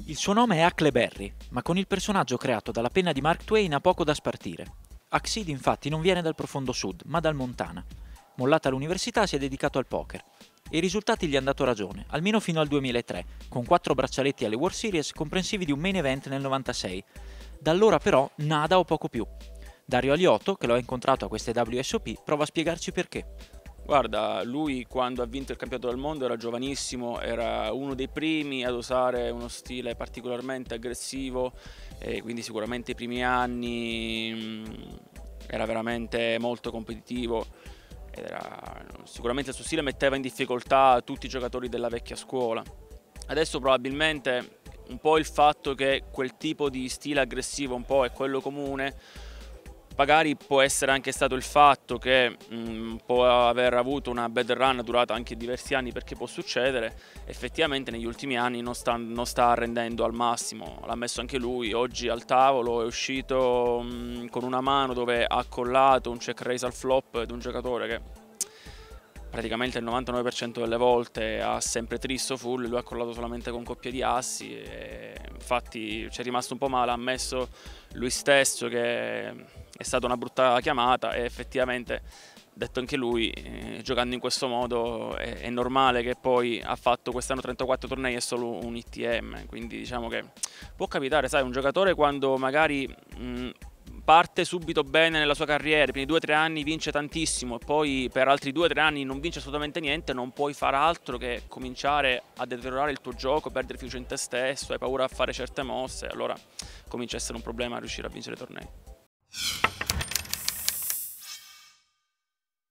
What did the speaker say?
Il suo nome è Huckleberry, ma con il personaggio creato dalla penna di Mark Twain ha poco da spartire. Huck infatti non viene dal profondo sud, ma dal Montana. Mollata l'università si è dedicato al poker. E i risultati gli hanno dato ragione, almeno fino al 2003, con 4 braccialetti alle World Series comprensivi di un main event nel 96. Da allora però nada o poco più. Dario Aliotto, che lo ha incontrato a queste WSOP, prova a spiegarci perché. Guarda, lui quando ha vinto il campionato del mondo era giovanissimo, era uno dei primi ad usare uno stile particolarmente aggressivo, e quindi sicuramente i primi anni era veramente molto competitivo. Sicuramente il suo stile metteva in difficoltà tutti i giocatori della vecchia scuola. Adesso probabilmente un po' il fatto che quel tipo di stile aggressivo un po' è quello comune, magari può essere anche stato il fatto che può aver avuto una bad run durata anche diversi anni, perché può succedere. Effettivamente negli ultimi anni non sta rendendo al massimo, l'ha ammesso anche lui. Oggi al tavolo è uscito con una mano dove ha collato un check raise al flop di un giocatore che praticamente il 99% delle volte ha sempre tristo full, lui ha collato solamente con coppia di assi, e infatti ci è rimasto un po' male, ha ammesso lui stesso che è stata una brutta chiamata, e effettivamente ha detto anche lui, giocando in questo modo è normale che poi ha fatto quest'anno 34 tornei e solo un ITM, quindi diciamo che può capitare, sai, un giocatore quando magari parte subito bene nella sua carriera, i primi 2-3 anni vince tantissimo e poi per altri 2-3 anni non vince assolutamente niente, non puoi fare altro che cominciare a deteriorare il tuo gioco, perdere fiducia in te stesso, hai paura a fare certe mosse, allora comincia a essere un problema riuscire a vincere i tornei.